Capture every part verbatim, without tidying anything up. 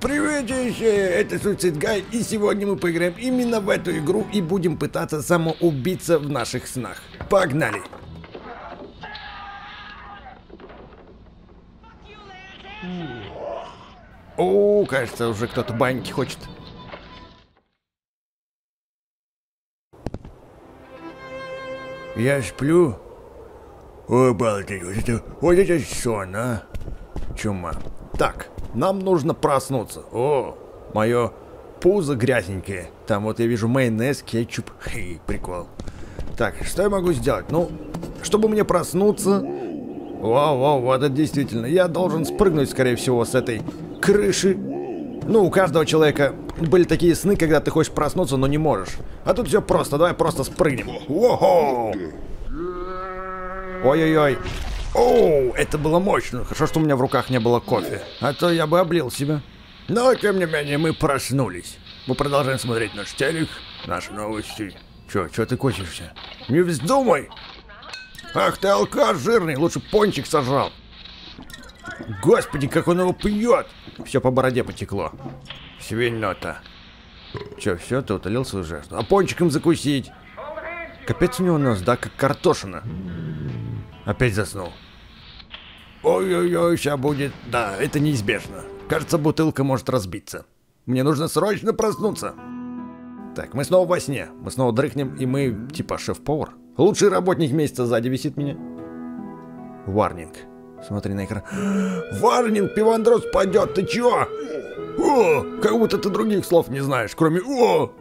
Приветище, это Suicide Guy, и сегодня мы поиграем именно в эту игру и будем пытаться самоубиться в наших снах. Погнали! О, кажется, уже кто-то баньки хочет. Я сплю. Ой, балдеть, вот это, вот это сон, а? Чума. Так, нам нужно проснуться. О, мое пузо грязненькое. Там вот я вижу майонез, кетчуп. Хей, прикол. Так, что я могу сделать? Ну, чтобы мне проснуться... Вау, вау, вот это действительно. Я должен спрыгнуть, скорее всего, с этой крыши. Ну, у каждого человека были такие сны, когда ты хочешь проснуться, но не можешь. А тут все просто. Давай просто спрыгнем. Ого! Ой-ой-ой. Оу, это было мощно. Хорошо, что у меня в руках не было кофе. А то я бы облил себя. Но, тем не менее, мы проснулись. Мы продолжаем смотреть наш телек, наши новости. Чё, чё ты косишься? Не вздумай! Ах ты алкаш жирный, лучше пончик сожрал. Господи, как он его пьет! Все по бороде потекло. Свинота. Че, все, ты утолил свою жертву? А пончиком закусить? Капец у него нос, да, как картошина. Опять заснул. Ой-ой-ой, сейчас будет... Да, это неизбежно. Кажется, бутылка может разбиться. Мне нужно срочно проснуться. Так, мы снова во сне. Мы снова дрыхнем, и мы типа шеф-повар. Лучший работник месяца сзади висит меня. Варнинг. Смотри на экран. Варнинг, пивандрос пойдет, ты чё? О, как будто ты других слов не знаешь, кроме о.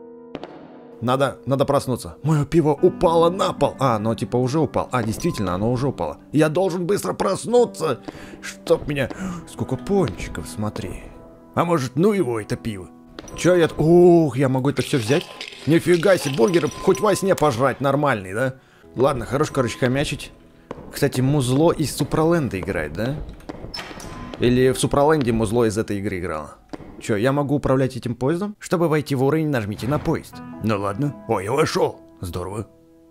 Надо, надо проснуться. Мое пиво упало на пол. А, оно типа уже упало. А, действительно, оно уже упало. Я должен быстро проснуться. Чтоб меня... Сколько пончиков, смотри. А может, ну его это пиво. Чё я... Ух, я могу это все взять? Нифига себе, бургеры хоть во сне пожрать, нормальный, да? Ладно, хорош, короче, хомячить. Кстати, музло из Супраленда играет, да? Или в Супраленде музло из этой игры играло? Чё, я могу управлять этим поездом? Чтобы войти в уровень, нажмите на поезд. Ну ладно. Ой, я вошел. Здорово.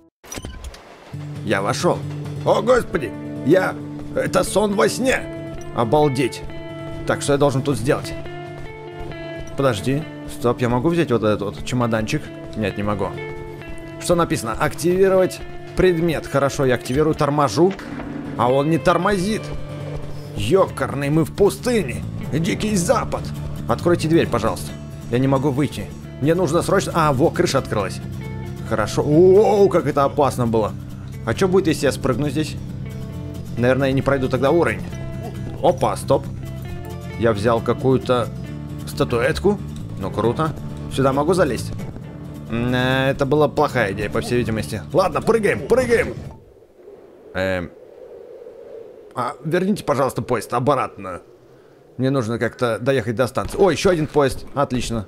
Я вошел. О, господи! Я... Это сон во сне! Обалдеть. Так, что я должен тут сделать? Подожди. Стоп, я могу взять вот этот вот чемоданчик? Нет, не могу. Что написано? Активировать предмет. Хорошо, я активирую, торможу. А он не тормозит. Ёкарный, мы в пустыне. Дикий запад. Откройте дверь, пожалуйста. Я не могу выйти. Мне нужно срочно... А, во, крыша открылась. Хорошо. Оу, как это опасно было. А что будет, если я спрыгну здесь? Наверное, я не пройду тогда уровень. Опа, стоп. Я взял какую-то статуэтку. Ну, круто. Сюда могу залезть? Это была плохая идея, по всей видимости. Ладно, прыгаем, прыгаем. Эм... А, верните, пожалуйста, поезд обратно. Мне нужно как-то доехать до станции. О, еще один поезд. Отлично.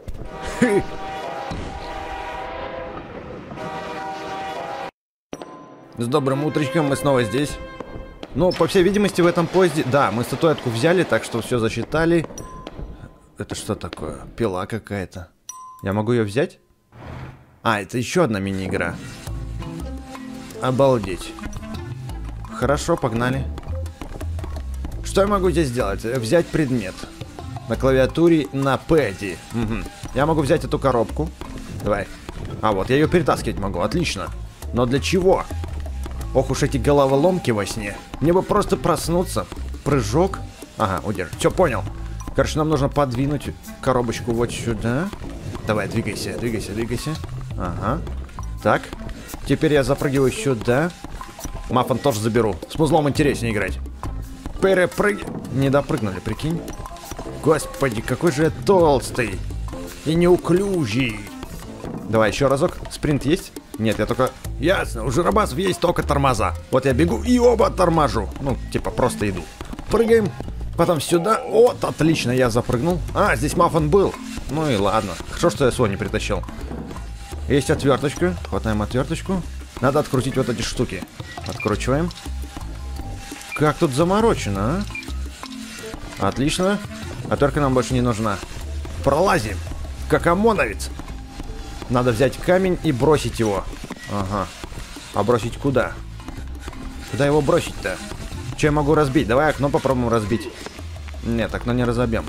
С добрым утречком, мы снова здесь. Ну, по всей видимости, в этом поезде... Да, мы статуэтку взяли, так что все засчитали. Это что такое? Пила какая-то. Я могу ее взять? А, это еще одна мини-игра. Обалдеть. Хорошо, погнали. Что я могу здесь сделать? Взять предмет. На клавиатуре на пэде. Угу. Я могу взять эту коробку. Давай. А, вот, я ее перетаскивать могу. Отлично. Но для чего? Ох уж эти головоломки во сне. Мне бы просто проснуться. Прыжок. Ага, удержи. Все, понял. Короче, нам нужно подвинуть коробочку вот сюда. Давай, двигайся, двигайся, двигайся. Ага. Так. Теперь я запрыгиваю сюда. Маффин тоже заберу. С музлом интереснее играть. Перепрыг... Не допрыгнули, прикинь. Господи, какой же я толстый. И неуклюжий. Давай еще разок. Спринт есть? Нет, я только... Ясно, у жиробасов есть только тормоза. Вот я бегу и оба торможу. Ну, типа, просто иду. Прыгаем. Потом сюда. Вот, отлично, я запрыгнул. А, здесь Маффин был. Ну и ладно. Хорошо, что я Сони притащил. Есть отверточка. Хватаем отверточку. Надо открутить вот эти штуки. Откручиваем. Как тут заморочено, а? Отлично. Отвертка нам больше не нужна. Пролазим. Как ОМОНовец. Надо взять камень и бросить его. Ага. А бросить куда? Куда его бросить-то? Что я могу разбить? Давай окно попробуем разбить. Нет, окно не разобьем.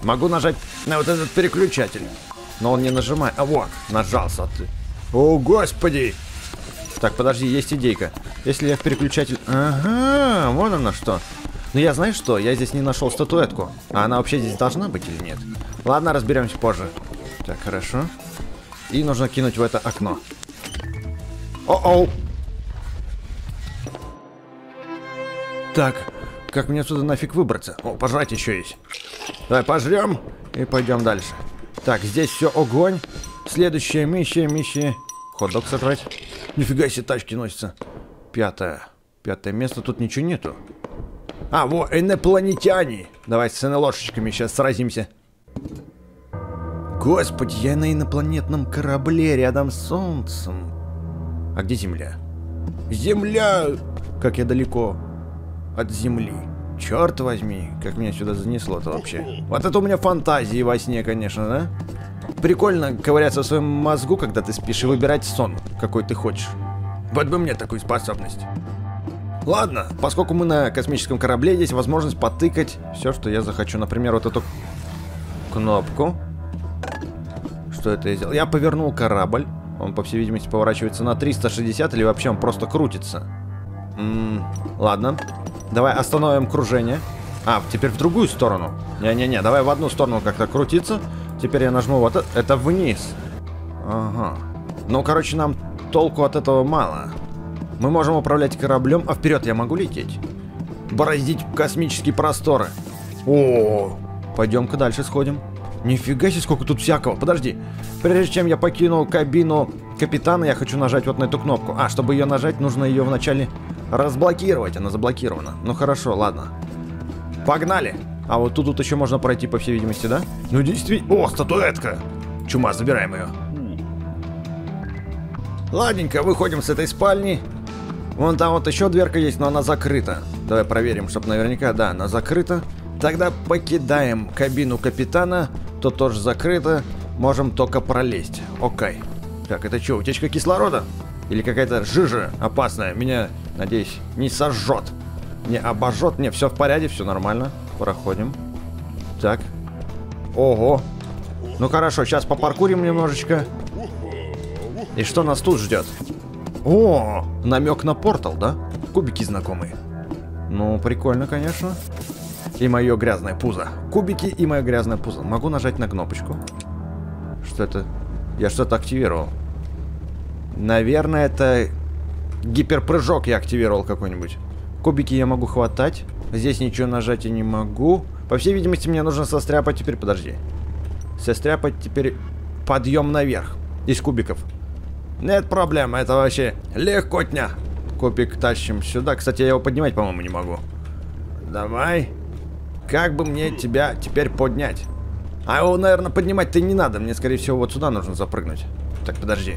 Могу нажать на вот этот переключатель. Но он не нажимает. А вот, нажался ты. О, господи! Так, подожди, есть идейка. Если я в переключатель... Ага, вон оно что. Но я, знаешь что, я здесь не нашел статуэтку. А она вообще здесь должна быть или нет? Ладно, разберемся позже. Так, хорошо. И нужно кинуть в это окно. О-оу! Так, как мне отсюда нафиг выбраться? О, пожрать еще есть. Давай пожрем и пойдем дальше. Так, здесь все огонь. Следующая миссия, миссия. Хот-дог сожрать. Нифига себе тачки носятся. Пятое. Пятое место, тут ничего нету. А, во, инопланетяне. Давай с НЛОшечками сейчас сразимся. Господи, я на инопланетном корабле рядом с Солнцем. А где Земля? Земля! Как я далеко от Земли. Черт возьми, как меня сюда занесло-то вообще. Вот это у меня фантазии во сне, конечно, да? Прикольно ковыряться в своем мозгу, когда ты спишь, и выбирать сон, какой ты хочешь. Вот бы мне такую способность. Ладно, поскольку мы на космическом корабле, есть возможность потыкать все, что я захочу. Например, вот эту кнопку. Что это я сделал? Я повернул корабль. Он, по всей видимости, поворачивается на триста шестьдесят, или вообще он просто крутится. М-м, ладно. Давай остановим кружение. А, теперь в другую сторону. Не-не-не, давай в одну сторону как-то крутиться. Теперь я нажму вот это. Это вниз. Ага. Ну, короче, нам толку от этого мало. Мы можем управлять кораблем, а вперед я могу лететь. Бороздить космические просторы. О, пойдем-ка дальше сходим. Нифига себе, сколько тут всякого. Подожди. Прежде чем я покину кабину капитана, я хочу нажать вот на эту кнопку. А, чтобы ее нажать, нужно ее вначале разблокировать. Она заблокирована. Ну хорошо, ладно. Погнали. А вот тут, тут еще можно пройти, по всей видимости, да? Ну действительно. О, статуэтка. Чума, забираем ее. Ладненько, выходим с этой спальни. Вон там вот еще дверка есть, но она закрыта. Давай проверим, чтобы наверняка, да, она закрыта. Тогда покидаем кабину капитана. Тут тоже закрыто. Можем только пролезть. Окей. Так, это что, утечка кислорода? Или какая-то жижа опасная? Меня, надеюсь, не сожжет. Не обожжет. Не, все в порядке, все нормально. Проходим. Так. Ого. Ну хорошо, сейчас попаркурим немножечко. И что нас тут ждет? О, намек на портал, да? Кубики знакомые. Ну, прикольно, конечно. И мое грязное пузо. Кубики и мое грязное пузо. Могу нажать на кнопочку. Что это? Я что-то активировал. Наверное, это гиперпрыжок я активировал какой-нибудь. Кубики я могу хватать. Здесь ничего нажать я не могу. По всей видимости, мне нужно состряпать теперь... Подожди. Состряпать теперь подъем наверх. Из кубиков. Нет проблем, это вообще легкотня. Кубик тащим сюда. Кстати, я его поднимать, по-моему, не могу. Давай. Как бы мне тебя теперь поднять? А его, наверное, поднимать-то не надо. Мне, скорее всего, вот сюда нужно запрыгнуть. Так, подожди.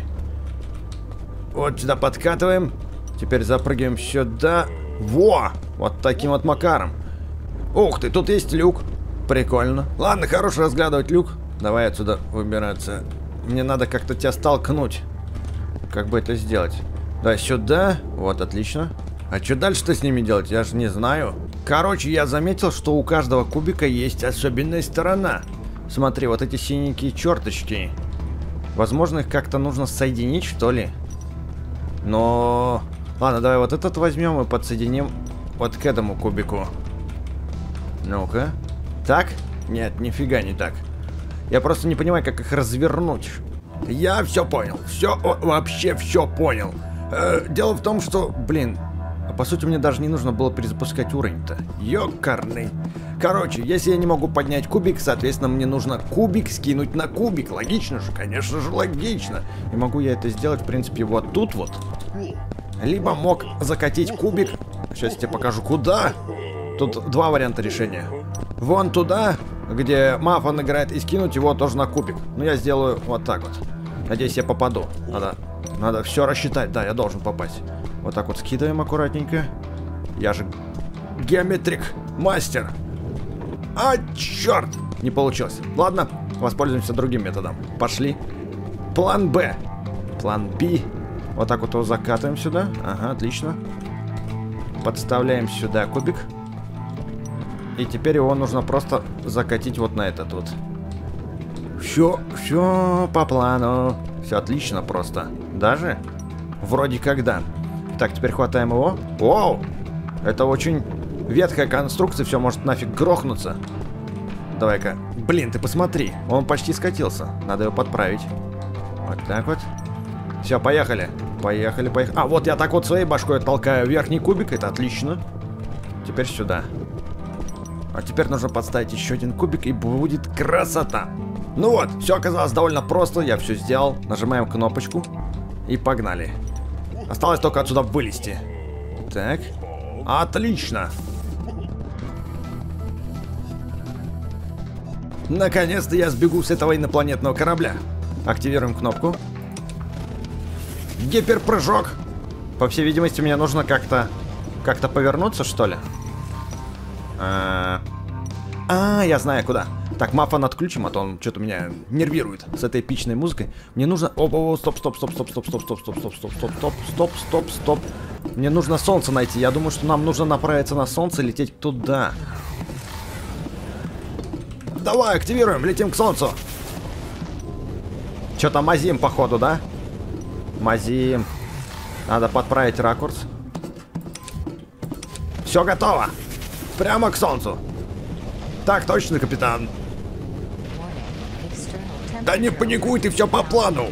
Вот сюда подкатываем. Теперь запрыгиваем сюда. Во! Вот таким вот макаром. Ух ты, тут есть люк. Прикольно. Ладно, хорош разглядывать люк. Давай отсюда выбираться. Мне надо как-то тебя столкнуть. Как бы это сделать? Да, сюда. Вот, отлично. А что дальше-то с ними делать? Я же не знаю. Короче, я заметил, что у каждого кубика есть особенная сторона. Смотри, вот эти синенькие черточки. Возможно, их как-то нужно соединить, что ли? Но... Ладно, давай вот этот возьмем и подсоединим вот к этому кубику. Ну-ка. Так? Нет, нифига не так. Я просто не понимаю, как их развернуть. Я все понял. Все, вообще все понял. Э, дело в том, что, блин, по сути, мне даже не нужно было перезапускать уровень-то. Ёкарный. Короче, если я не могу поднять кубик, соответственно, мне нужно кубик скинуть на кубик. Логично же, конечно же, логично. И могу я это сделать, в принципе, вот тут вот. Либо мог закатить кубик. Сейчас я тебе покажу, куда. Тут два варианта решения. Вон туда, где Мафон играет, и скинуть его тоже на кубик. Но я сделаю вот так вот. Надеюсь, я попаду. Надо, надо все рассчитать. Да, я должен попасть. Вот так вот скидываем аккуратненько. Я же геометрик мастер. А, черт! Не получилось. Ладно, воспользуемся другим методом. Пошли. План Б. План Б. Вот так вот его закатываем сюда. Ага, отлично. Подставляем сюда кубик. И теперь его нужно просто закатить вот на этот вот. Все, все по плану. Все отлично просто. Даже? Вроде как да. Так, теперь хватаем его. Оу! Это очень ветхая конструкция, все может нафиг грохнуться. Давай-ка. Блин, ты посмотри. Он почти скатился. Надо его подправить. Вот так вот. Все, поехали. Поехали, поехали. А, вот я так вот своей башкой толкаю верхний кубик. Это отлично. Теперь сюда. А теперь нужно подставить еще один кубик, и будет красота. Ну вот, все оказалось довольно просто. Я все сделал. Нажимаем кнопочку. И погнали. Осталось только отсюда вылезти. Так. Отлично. Наконец-то я сбегу с этого инопланетного корабля. Активируем кнопку. Гиперпрыжок. По всей видимости, мне нужно как-то как-то повернуться, что ли? А, а, я знаю куда. Так, Маффан отключим, а то он что-то меня нервирует с этой эпичной музыкой. Мне нужно... О, о, стоп, стоп, стоп, стоп, стоп, стоп, стоп, стоп, стоп, стоп, стоп, стоп, стоп, стоп, стоп. Мне нужно солнце найти. Я думаю, что нам нужно направиться на солнце и лететь туда. Давай, активируем, летим к солнцу. Что-то мазим, походу, да? Мазим. Надо подправить ракурс. Все готово. Прямо к солнцу. Так точно, капитан. Да не паникуй, ты все по плану.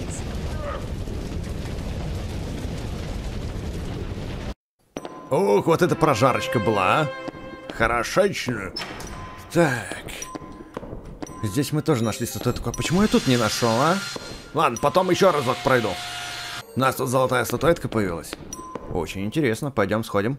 Ух, вот это прожарочка была, а? Хорошечно. Так. Здесь мы тоже нашли статуэтку. А почему я тут не нашел, а? Ладно, потом еще разок пройду. У нас тут золотая статуэтка появилась. Очень интересно. Пойдем сходим.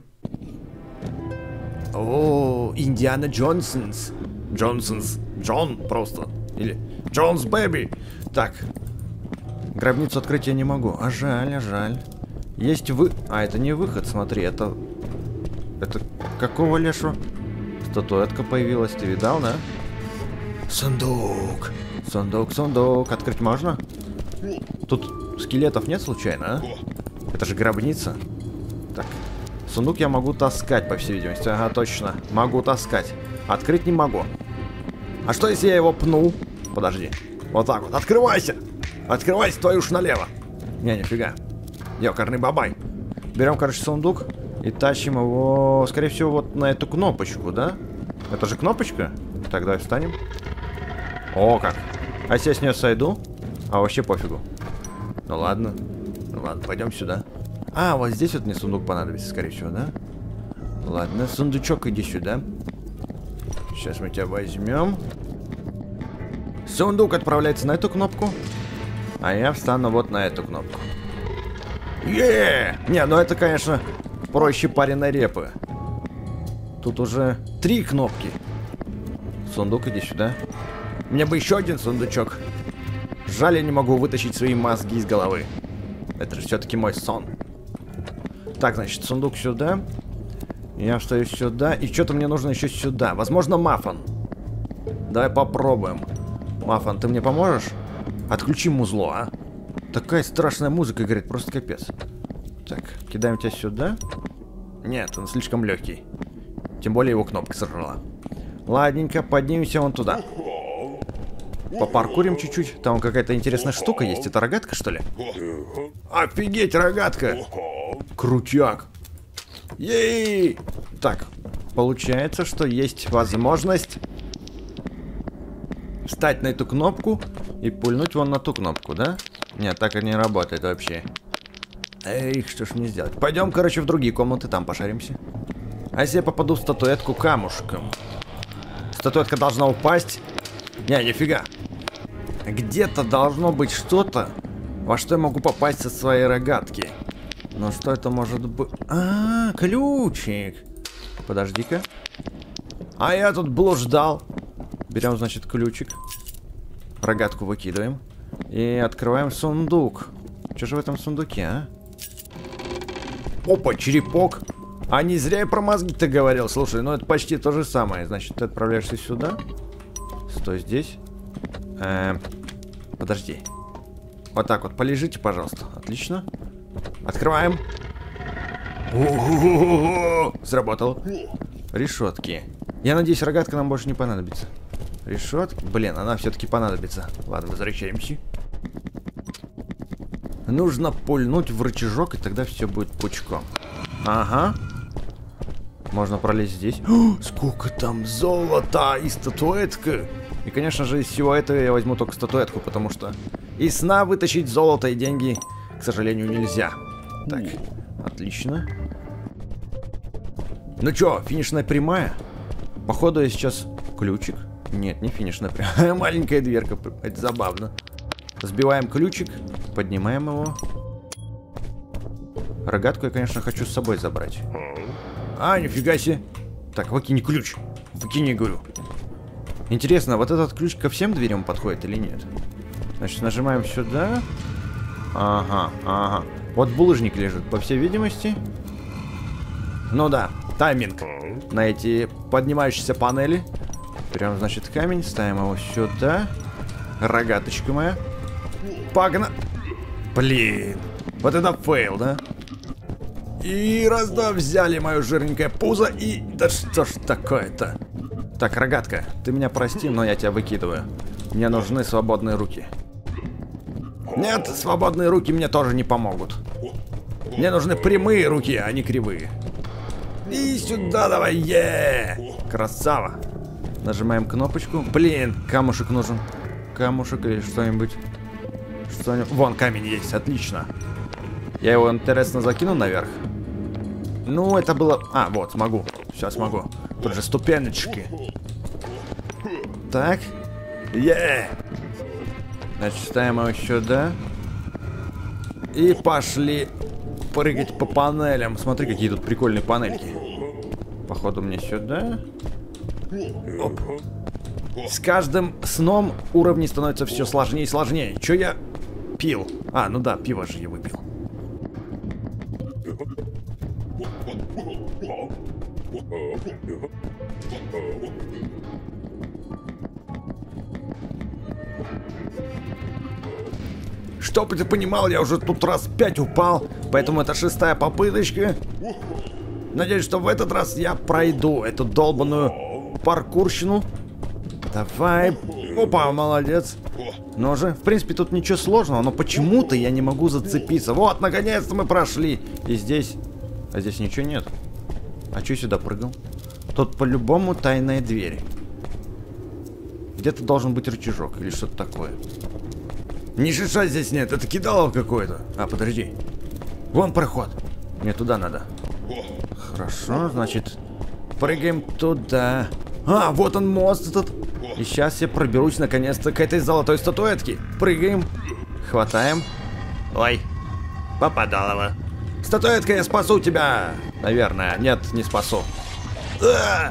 О, Индиана Джонсонс. Джонсонс. Джон просто. Или Джонс Бэби. Так. Гробницу открыть я не могу. А жаль, а жаль. Есть вы... А, это не выход, смотри. Это... Это какого лешего? Статуэтка появилась. Ты видал, да? Сундук. Сундук, сундук. Открыть можно? Тут скелетов нет случайно, а? Это же гробница. Так. Сундук я могу таскать, по всей видимости. Ага, точно. Могу таскать. Открыть не могу. А что, если я его пну? Подожди. Вот так вот. Открывайся! Открывайся, твою уж налево. Не, нифига. Ёкарный бабай. Берем, короче, сундук и тащим его, скорее всего, вот на эту кнопочку, да? Это же кнопочка? Так, давай встанем. О, как. А если я с нее сойду? А вообще пофигу. Ну ладно. Ну ладно, пойдем сюда. А, вот здесь вот мне сундук понадобится, скорее всего, да? Ладно, сундучок, иди сюда. Сейчас мы тебя возьмем. Сундук отправляется на эту кнопку. А я встану вот на эту кнопку. Е! Не, ну это, конечно, проще пареной репы. Тут уже три кнопки. Сундук, иди сюда. Мне бы еще один сундучок. Жаль, я не могу вытащить свои мозги из головы. Это же все-таки мой сон. Так, значит, сундук сюда. Я встаю сюда. И что-то мне нужно еще сюда. Возможно, Маффан. Давай попробуем. Маффан, ты мне поможешь? Отключи музло, а? Такая страшная музыка играет, просто капец. Так, кидаем тебя сюда. Нет, он слишком легкий. Тем более его кнопка сожрала. Ладненько, поднимемся вон туда. Попаркурим чуть-чуть. Там какая-то интересная штука есть. Это рогатка, что ли? Офигеть, рогатка! Крутяк! Ей! Так, получается, что есть возможность встать на эту кнопку и пульнуть вон на ту кнопку, да? Нет, так и не работает вообще. Эй, что ж мне сделать? Пойдем, короче, в другие комнаты, там пошаримся. А если я попаду в статуэтку камушком? Статуэтка должна упасть. Не, нифига. Где-то должно быть что-то, во что я могу попасть со своей рогатки. Но что это может быть? А, ключик. Подожди-ка. А я тут блуждал. Берем, значит, ключик. Рогатку выкидываем. И открываем сундук. Что же в этом сундуке, а? Опа, черепок. А не зря я про мозги-то говорил. Слушай, ну это почти то же самое. Значит, ты отправляешься сюда. Стой здесь. Эм, подожди. Вот так вот, полежите, пожалуйста. Отлично. Открываем. У-у-у-у-у. Сработал. Решетки. Я надеюсь, рогатка нам больше не понадобится. Решетки? Блин, она все-таки понадобится. Ладно, возвращаемся. Нужно пульнуть в рычажок, и тогда все будет пучком. Ага. Можно пролезть здесь. О, сколько там золота и статуэтка. И, конечно же, из всего этого я возьму только статуэтку, потому что из сна вытащить золото и деньги, к сожалению, нельзя. Так, отлично. Ну чё, финишная прямая? Походу я сейчас... Ключик? Нет, не финишная прямая. Маленькая дверка. Это забавно. Сбиваем ключик, поднимаем его. Рогатку я, конечно, хочу с собой забрать. А, нифига себе. Так, выкини ключ. Выкини, говорю. Интересно, вот этот ключ ко всем дверям подходит или нет? Значит, нажимаем сюда. Ага, ага. Вот булыжник лежит, по всей видимости. Ну да, тайминг на эти поднимающиеся панели. Берем, значит, камень, ставим его сюда. Рогаточка моя. Погнали. Блин, вот это фейл, да? И раз, два, взяли мое жирненькое пузо и... Да что ж такое-то? Так, рогатка, ты меня прости, но я тебя выкидываю. Мне нужны свободные руки. Нет, свободные руки мне тоже не помогут. Мне нужны прямые руки, а не кривые. И сюда давай, е красава. Нажимаем кнопочку. Блин, камушек нужен. Камушек или что-нибудь. Что-нибудь. Вон, камень есть, отлично. Я его, интересно, закину наверх. Ну, это было... А, вот, смогу. Сейчас могу. Тут же ступенечки. Так. Е Значит, ставим его сюда. И пошли прыгать по панелям. Смотри, какие тут прикольные панельки. Походу мне сюда. Оп. С каждым сном уровни становятся все сложнее и сложнее. Че я пил? А, ну да, пиво же я выпил. Чтоб ты понимал, я уже тут раз пять упал, поэтому это шестая попыточка. Надеюсь, что в этот раз я пройду эту долбаную паркурщину. Давай. Опа, молодец. Ну же, в принципе, тут ничего сложного, но почему-то я не могу зацепиться. Вот, наконец-то мы прошли. И здесь... А здесь ничего нет. А что сюда прыгал? Тут по-любому тайная дверь. Где-то должен быть рычажок или что-то такое. Ни шиша здесь нет, это кидалово какое-то. А, подожди. Вон проход. Мне туда надо. Хорошо, значит, прыгаем туда. А, вот он мост этот. И сейчас я проберусь наконец-то к этой золотой статуэтке. Прыгаем. Хватаем. Ой, попадалово. Статуэтка, я спасу тебя. Наверное, нет, не спасу. А!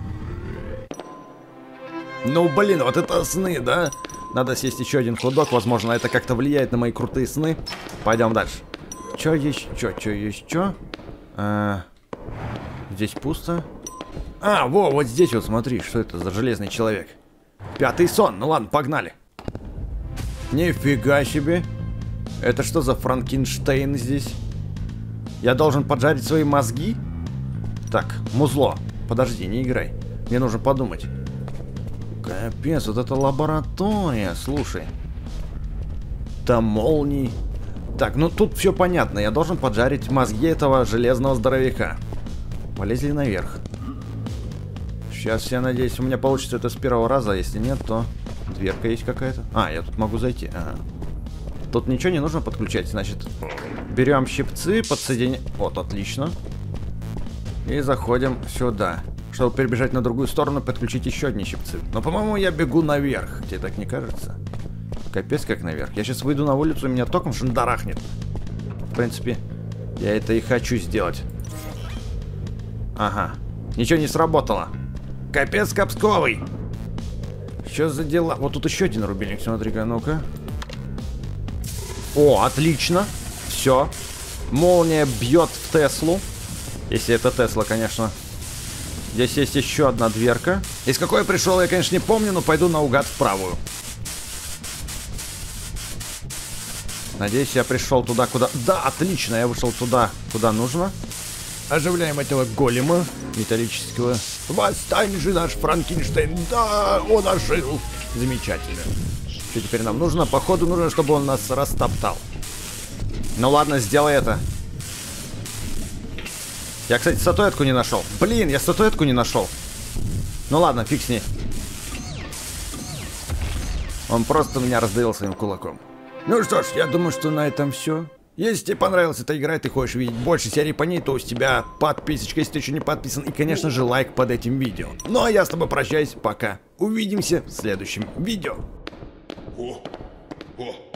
Ну, блин, вот это сны, да? Надо съесть еще один ходок, возможно, это как-то влияет на мои крутые сны. Пойдем дальше. Че есть, че, че есть, че? А, здесь пусто. А, во, вот здесь вот, смотри, что это за железный человек. Пятый сон, ну ладно, погнали. Нифига себе. Это что за Франкенштейн здесь? Я должен поджарить свои мозги? Так, музло, подожди, не играй. Мне нужно подумать. Капец, вот это лаборатория, слушай. Там молнии. Так, ну тут все понятно. Я должен поджарить мозги этого железного здоровяка. Полезли наверх. Сейчас, я надеюсь, у меня получится это с первого раза. Если нет, то дверка есть какая-то. А, я тут могу зайти. Ага. Тут ничего не нужно подключать. Значит, берем щипцы, подсоединяем. Вот, отлично. И заходим сюда. Чтобы перебежать на другую сторону, подключить еще одни щипцы. Но, по-моему, я бегу наверх. Тебе так не кажется? Капец, как наверх. Я сейчас выйду на улицу, и меня током шандарахнет. В принципе, я это и хочу сделать. Ага. Ничего не сработало. Капец капсковый. Что за дела? Вот тут еще один рубильник, смотри-ка, ну-ка. О, отлично. Все. Молния бьет в Теслу. Если это Тесла, конечно. Здесь есть еще одна дверка. Из какой я пришел, я, конечно, не помню, но пойду наугад в правую. Надеюсь, я пришел туда, куда... Да, отлично, я вышел туда, куда нужно. Оживляем этого голема. металлического. Восстань же наш Франкенштейн. Да, он ожил. Замечательно. Что теперь нам нужно? Походу нужно, чтобы он нас растоптал. Ну ладно, сделай это. Я, кстати, статуэтку не нашел. Блин, я статуэтку не нашел. Ну ладно, фиг с ней. Он просто меня раздавил своим кулаком. Ну что ж, я думаю, что на этом все. Если тебе понравилась эта игра и ты хочешь видеть больше серий по ней, то у тебя подписочка, если ты еще не подписан, и, конечно же, лайк под этим видео. Ну а я с тобой прощаюсь, пока. Увидимся в следующем видео. О, о.